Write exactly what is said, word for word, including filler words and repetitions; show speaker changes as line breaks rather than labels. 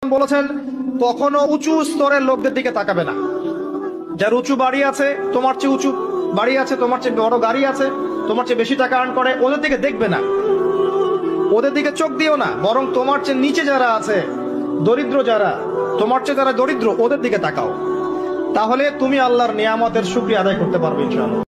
বলেছেন কখনো উঁচু স্তরের লোকদের দিকে তাকাবে না। যার উঁচু বাড়ি আছে, তোমার চেয়ে উঁচু বাড়ি আছে, তোমার চেয়ে বড় গাড়ি আছে, তোমার চেয়ে বেশি টাকা আর্ন করে, ওদের দিকে দেখবে না, ওদের দিকে চোখ দিও না। বরং তোমার চেয়ে নিচে যারা আছে, দরিদ্র যারা, তোমার চেয়ে যারা দরিদ্র, ওদের দিকে তাকাও। তাহলে তুমি আল্লাহর নিয়ামতের শুকরিয়া আদায় করতে পারবে ইনশাআল্লাহ।